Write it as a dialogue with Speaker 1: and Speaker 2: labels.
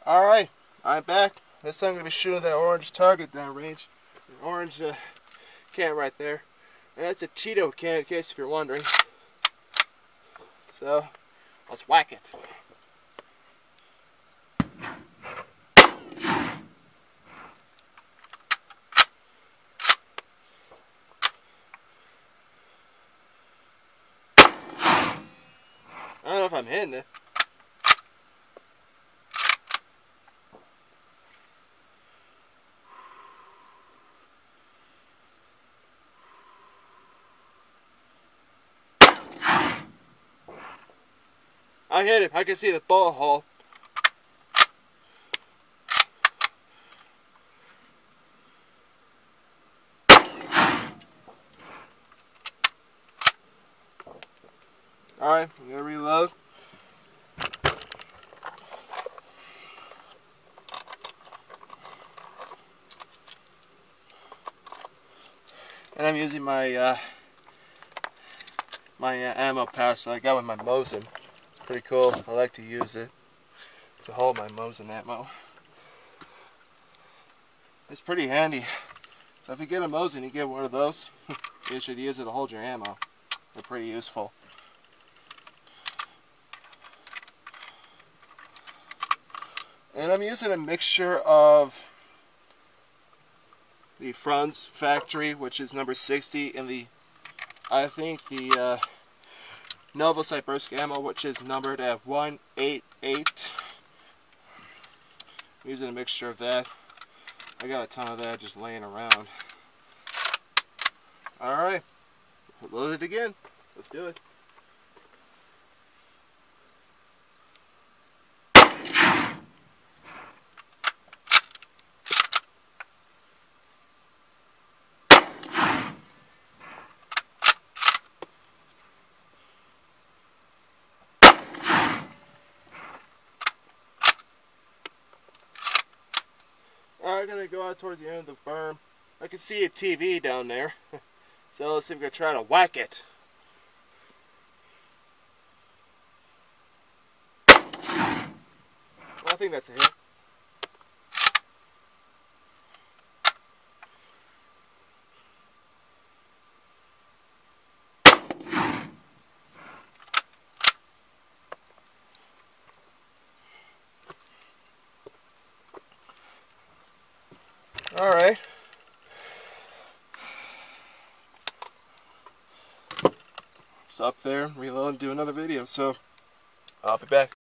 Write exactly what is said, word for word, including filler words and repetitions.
Speaker 1: Alright, I'm back. This time I'm going to be shooting that orange target downrange. An orange uh, can right there. And that's a Cheeto can, in case if you're wondering. So, let's whack it. I don't know if I'm hitting it. I hit it. I can see the bullet hole. Alright, I'm going to reload. And I'm using my uh, my uh, ammo pouch that I got with my Mosin. It's pretty cool. I like to use it to hold my Mosin ammo. It's pretty handy. So if you get a Mosin, you get one of those. You should use it to hold your ammo. They're pretty useful. And I'm using a mixture of the Franz Factory, which is number sixty, and the, I think the uh, Novosibirsk ammo, which is numbered at one eighty-eight. I'm using a mixture of that. I got a ton of that just laying around. Alright, load it again. Let's do it. Alright, I'm going to go out towards the end of the berm. I can see a T V down there. So let's see if we can try to whack it. Well, I think that's a hit. Alright. Stop there, reload, and do another video. So, I'll be back.